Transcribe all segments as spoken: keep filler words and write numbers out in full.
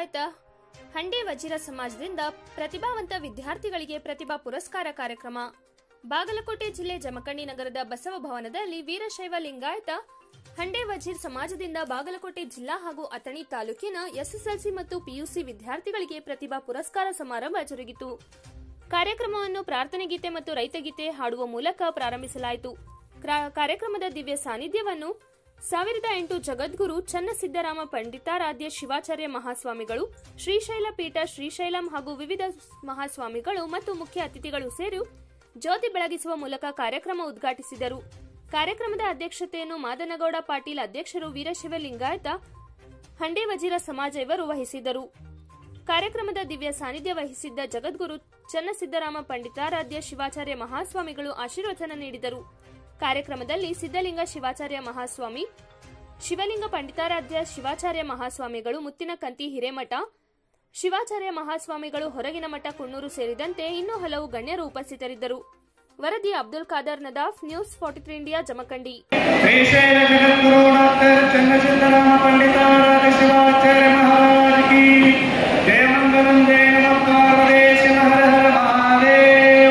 ಲಿಂಗಾಯತ ಹಂಡೆ ವಜ್ರ ಸಮಾಜದಿಂದ ಪ್ರತಿಭಾವಂತ ವಿದ್ಯಾರ್ಥಿಗಳಿಗೆ ಪ್ರತಿಭಾ ಪುರಸ್ಕಾರ ಕಾರ್ಯಕ್ರಮ. ಬಾಗಲಕೋಟೆ ಜಿಲ್ಲೆ ಜಮಖಂಡಿ ನಗರದ ಬಸವ ಭವನದಲ್ಲಿ ವೀರಶೈವ ಲಿಂಗಾಯತ ಹಂಡೆ ವಜ್ರ ಸಮಾಜದಿಂದ ಬಾಗಲಕೋಟೆ ಜಿಲ್ಲಾ ಹಾಗೂ ಅಥಣಿ ತಾಲೂಕಿನ ಎಸ್ಎಸ್ಎಲ್ಸಿ ಮತ್ತು ಪಿಯುಸಿ ವಿದ್ಯಾರ್ಥಿಗಳಿಗೆ ಪ್ರತಿಭಾ ಪುರಸ್ಕಾರ ಸಮಾರಂಭ ಜರುಗಿತು. ಕಾರ್ಯಕ್ರಮವನ್ನು ಪ್ರಾರ್ಥನೆ ಗೀತೆ ಮತ್ತು ರೈತಗೀತೆ ಹಾಡುವ ಮೂಲಕ ಪ್ರಾರಂಭಿಸಲಾಯಿತು. ಕಾರ್ಯಕ್ರಮದ ದಿವ್ಯ ಸಾನ್ನಿಧ್ಯವನ್ನು ಸಾವಿರದ ಎಂಟು ಜಗದ್ಗುರು ಚನ್ನಸಿದ್ದರಾಮ ಪಂಡಿತಾರಾಧ್ಯ ಶಿವಾಚಾರ್ಯ ಮಹಾಸ್ವಾಮಿಗಳು, ಶ್ರೀಶೈಲ ಪೀಠ ಶ್ರೀಶೈಲಂ ಹಾಗೂ ವಿವಿಧ ಮಹಾಸ್ವಾಮಿಗಳು ಮತ್ತು ಮುಖ್ಯ ಅತಿಥಿಗಳು ಸೇರಿ ಜ್ಯೋತಿ ಬೆಳಗಿಸುವ ಮೂಲಕ ಕಾರ್ಯಕ್ರಮ ಉದ್ಘಾಟಿಸಿದರು. ಕಾರ್ಯಕ್ರಮದ ಅಧ್ಯಕ್ಷತೆಯನ್ನು ಮಾದನಗೌಡ ಪಾಟೀಲ್ ಅಧ್ಯಕ್ಷರು ವೀರಶೈವ ಲಿಂಗಾಯತ ಹಂಡೆ ವಜ್ರ ಸಮಾಜ ಇವರು ವಹಿಸಿದರು. ಕಾರ್ಯಕ್ರಮದ ದಿವ್ಯ ಸಾನ್ನಿಧ್ಯ ವಹಿಸಿದ್ದ ಜಗದ್ಗುರು ಚನ್ನಸಿದ್ದರಾಮ ಪಂಡಿತಾರಾಧ್ಯ ಶಿವಾಚಾರ್ಯ ಮಹಾಸ್ವಾಮಿಗಳು ಆಶೀರ್ವಚನ ನೀಡಿದರು. ಕಾರ್ಯಕ್ರಮದಲ್ಲಿ ಸಿದ್ದಲಿಂಗ ಶಿವಾಚಾರ್ಯ ಮಹಾಸ್ವಾಮಿ, ಶಿವಲಿಂಗ ಪಂಡಿತಾರಾಧ್ಯ ಶಿವಾಚಾರ್ಯ ಮಹಾಸ್ವಾಮಿಗಳು, ಮುತ್ತಿನಕಂತಿ ಹಿರೇಮಠ ಶಿವಾಚಾರ್ಯ ಮಹಾಸ್ವಾಮಿಗಳು, ಹೊರಗಿನ ಮಠ ಕುನ್ನೂರು ಸೇರಿದಂತೆ ಇನ್ನೂ ಹಲವು ಗಣ್ಯರು ಉಪಸ್ಥಿತರಿದ್ದರು. ವರದಿ Abdul Khader Nadaf, news forty three India, Jamkhandi. Shrishaila Jagadguru doctor Channasiddharama Panditaradhya Shivacharya Maharaja ಕಿ ಜಯ ಮಂಗಲಂ ಜಯ ನಮಃ ಹರ ಹರ ಮಹಾದೇವ.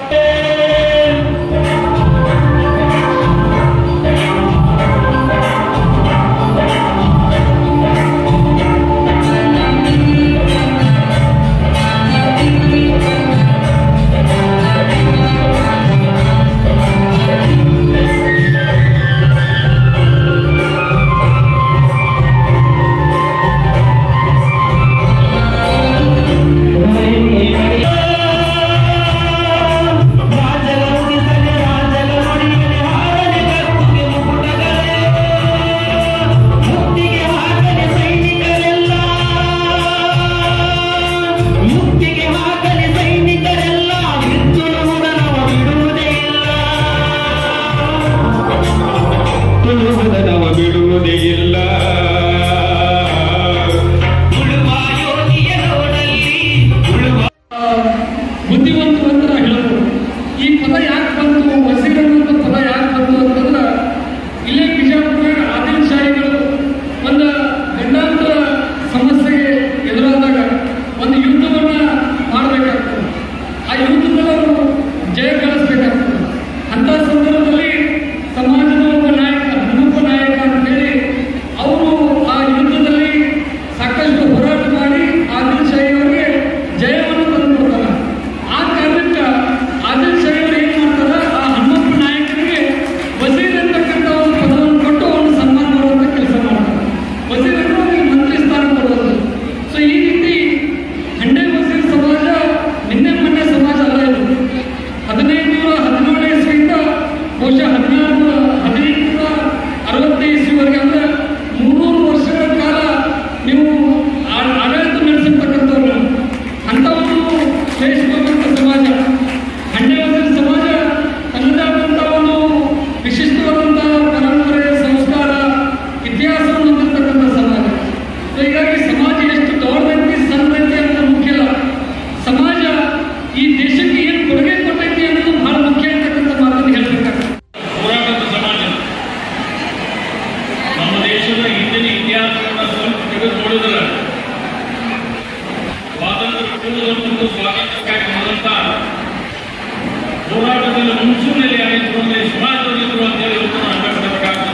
ಹೋರಾಟದಲ್ಲಿ ಮುಂಚೂಣಿಯಲ್ಲಿ ಆಗಿರುವಂತೆ ಸಮಾಜದಲ್ಲಿರುವ ಅಭ್ಯಾಸಬೇಕಾಗ್ತದೆ.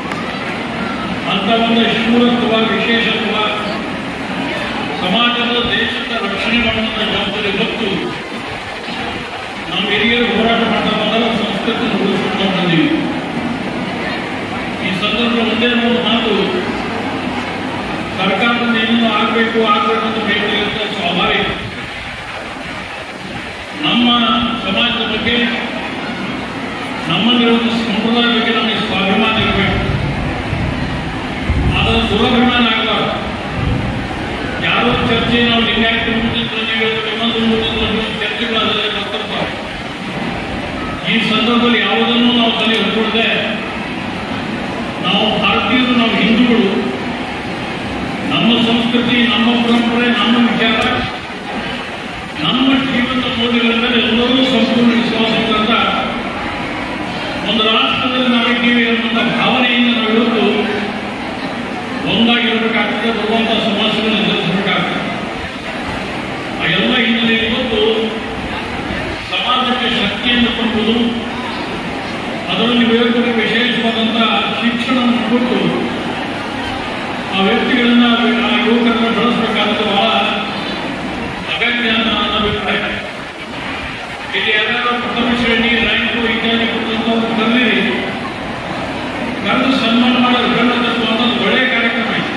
ಅಂತ ಒಂದು ಶೂರತ್ವ, ವಿಶೇಷತ್ವ, ಸಮಾಜದ ದೇಶದ ರಕ್ಷಣೆ ಮಾಡುವಂಥ ಜವಾಬ್ದಾರಿ ಹೊತ್ತು ನಾವು ಹಿರಿಯರು ಹೋರಾಟ ಮಾಡ್ತಾ ಮೊದಲ ಸಂಸ್ಕೃತಿ ಉಳಿಸಿಕೊಂಡು ಬಂದೀವಿ. ಈ ಸಂದರ್ಭ ಒಂದೇ ಒಂದು ಮಾತು, ಸರ್ಕಾರದಿಂದ ಏನೋ ಆಗಬೇಕು ಆಗಬೇಕು ಅಂತ ಬೇಕಿರುತ್ತೆ, ಸ್ವಾಭಾವಿಕ. ನಮ್ಮ ಸಮಾಜದ ಬಗ್ಗೆ, ನಮ್ಮಲ್ಲಿರುವ ಸಂಪ್ರದಾಯ ಬಗ್ಗೆ ನಮಗೆ ಸ್ವಾಭಿಮಾನ ಇರಬೇಕು. ಅದರ ದುರಭಿಮಾನ ಆಗಬಾರ್ದು. ಯಾರೋ ಚರ್ಚೆ ನಾವು ಲಿಂಗಾಯತ ಮುಂದಿದ್ರು, ನೀವು ಇನ್ನೊಂದು ಮುಂದಿದ್ರು ಚರ್ಚೆಗಳು ಅದರಲ್ಲಿ ಬರ್ತಿರ್ತಾವೆ. ಈ ಸಂದರ್ಭದಲ್ಲಿ ಯಾವುದನ್ನು ನಾವು ತಲೆ ಹೊರಕೊಡದೆ, ನಾವು ಭಾರತೀಯರು, ನಾವು ಹಿಂದೂಗಳು, ನಮ್ಮ ಸಂಸ್ಕೃತಿ, ನಮ್ಮ ಪರಂಪರೆ, ನಮ್ಮ ವಿಚಾರ, ನಮ್ಮ ಜೀವನದ ಮೌಲ್ಯಗಳ ಮೇಲೆ ಎಲ್ಲರೂ ಸಂಪೂರ್ಣ ವಿಶ್ವಾಸದಿಂದ ಒಂದು ರಾಷ್ಟ್ರದಲ್ಲಿ ನಾವಿದ್ದೀವಿ ಅನ್ನುವಂಥ ಭಾವನೆಯಿಂದ ನಾವು ಇವತ್ತು ಒಂದಾಗಿರಬೇಕಾಗ್ತದೆ. ಬರುವಂಥ ಸಮಸ್ಯೆಗಳನ್ನು ಎದುರಿಸಬೇಕಾಗ್ತದೆ. ಅಕ್ಕಿಯನ್ನು ಕೊಡುವುದು, ಅದರಲ್ಲಿ ಯುವಕರಿಗೆ ವಿಶೇಷವಾದಂತಹ ಶಿಕ್ಷಣವನ್ನು ಕೊಟ್ಟು ಆ ವ್ಯಕ್ತಿಗಳನ್ನ ಆ ಯುವಕರನ್ನ ಬೆಳೆಸಬೇಕಾದ ಬಹಳ ಅಗತ್ಯ ಅಂತ ನನ್ನ ಅಭಿಪ್ರಾಯ. ಇಲ್ಲಿ ಯಾರು ಪ್ರಥಮ ಶ್ರೇಣಿ ರ್ಯಾಂಕು ಇತ್ಯಾದಿ ಕೊಟ್ಟಂತವ್ರು ಕರೆದಿರಿ, ಕರೆದು ಸನ್ಮಾನ ಮಾಡೋದು ಬೆಳೆದದ್ದು ಅನ್ನೋದು ಒಳ್ಳೆಯ ಕಾರ್ಯಕ್ರಮ ಇದೆ.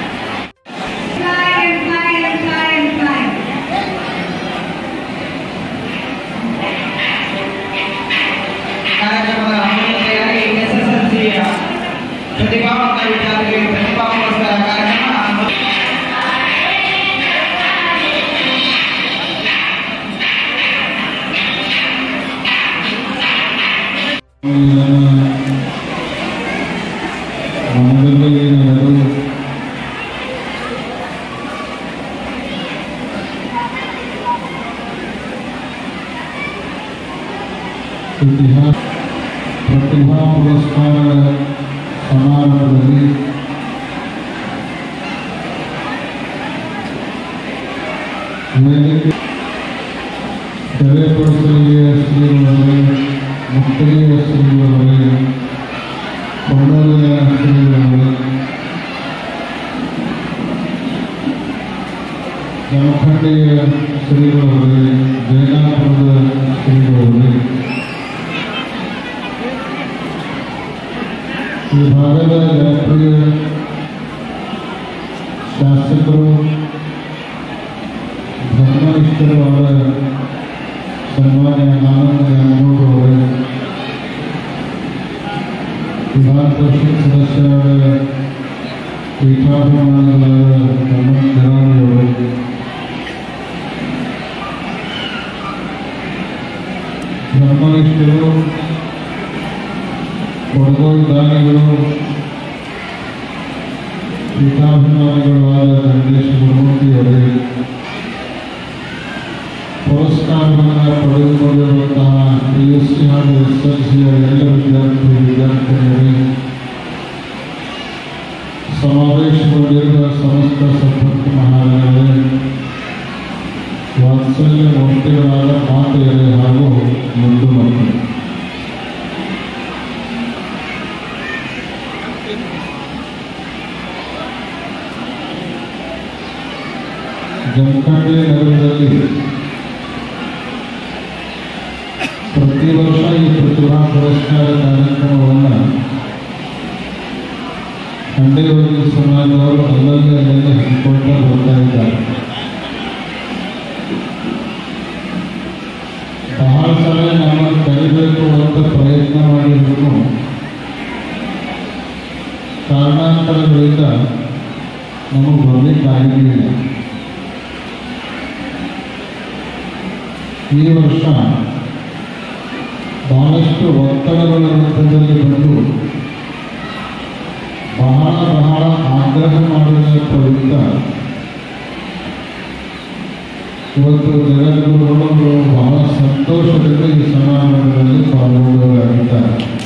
ಕಾರ್ಯಕ್ರಮದ ಅನುಮತಿಯಾಗಿ ಎಸ್ಎಸ್ಎಲ್ಸಿಯ ಪ್ರತಿಭಾವಂತ ವಿದ್ಯಾರ್ಥಿಗಳಿಗೆ ಪ್ರತಿಭಾ ಪುರಸ್ಕಾರ ಕಾರ್ಯಕ್ರಮ ಪ್ರತಿಭಾ ಪುರಸ್ಕಾರ ಸಮಾರಂಭದಲ್ಲಿ ವೇದಿಕೆ ಕರೆಪಡಿಸಲಿಗೆ ಶ್ರೀಗಳವರೇ, ಮುಕ್ತಿಯ ಶ್ರೀಗಳವರೇ, ಕೊಂಡಲಿಯ ಶ್ರೀಗಳವರೇ, ಜಮಖಂಡಿಯ ಶ್ರೀಗಳವರೇ, ಜೈನಾಪುರದ ಶ್ರೀಗಳವರೇ, ಈ ಭಾಗದ ಜನಪ್ರಿಯ ಶಾಸಕರು, ಧರ್ಮನಿಷ್ಠರಾದ ಸನ್ಮಾನ್ಯ ಆನಂದ ನ್ಯಾಮಗೌಡರವರೇ, ವಿಧಾನ ಪರಿಷತ್ ಸದಸ್ಯರಾದ ಪೀಠಾಭಿಮಾನಿಗಳಾದ ರಮಣ್ ಗಿರಾಣಿಯವರು, ಧರ್ಮನಿಷ್ಠರು, ಕೊಡಗೋಲ್ ದಾನಿಗಳು, ಪೀಠಾಭಿಮಾನಿಗಳಾದ ಗಣೇಶ್ ಗುರುಮೂರ್ತಿಯವರೇ, ಪುರಸ್ಕಾರವನ್ನು ಪಡೆದುಕೊಂಡಿರುವಂತಹ ಪಿ ಯು ಸಿ ಹಾಗೂ ಎಸ್ ಎಲ್ ಸಿಯ ಎಲ್ಲ ವಿದ್ಯಾರ್ಥಿ ವಿದ್ಯಾರ್ಥಿನಿಯರೇ, ಸಮಾವೇಶಗೊಂಡಿರುವ ಸಮಸ್ತ ಸಂಪತ್ತು ಮಹಾರಾಜರೇ, ವಾತ್ಸಲ್ಯ ಮೂರ್ತಿಗಳಾದ ಮಾತೆಯರೇ ಹಾಗೂ ಮುಂದು ಮಕ್ಕಳು, ಜಮಖಂಡಿ ನಗರದಲ್ಲಿ ಪ್ರತಿ ವರ್ಷ ಈ ಪ್ರತಿಭಾ ಪುರಸ್ಕಾರ ಕಾರ್ಯಕ್ರಮವನ್ನು ಹಂಡೇವಲ್ಲಿ ಸಮಾಜದವರು ಅಲ್ಲಲ್ಲಿ ಅಲ್ಲಲ್ಲಿ ಹಮ್ಮಿಕೊಳ್ತಾ ಬರ್ತಾ ಇದ್ದಾರೆ. ಬಹಳ ಸಲ ನಮ್ಮನ್ನು ಕಲಿಬೇಕು ಅಂತ ಪ್ರಯತ್ನ ಮಾಡಿದ್ರು, ಕಾರಣಾಂತರಗಳಿಂದ ನಮಗೆ ಬರಲಿಕ್ಕಾಗಲಿಲ್ಲ. ಈ ವರ್ಷ ಬಹಳಷ್ಟು ಒತ್ತಡಗಳ ರೂಪದಲ್ಲಿ ಬಂದು ಬಹಳ ಬಹಳ ಆಗ್ರಹ ಮಾಡಿದ ಪ್ರಯುಕ್ತ ಇವತ್ತು ಜಗದ್ಗುರುಗಳು ಬಹಳ ಸಂತೋಷದಿಂದ ಈ ಸಮಾರಂಭದಲ್ಲಿ ಪಾಲ್ಗೊಳ್ಳಲಾಗಿದ್ದಾರೆ.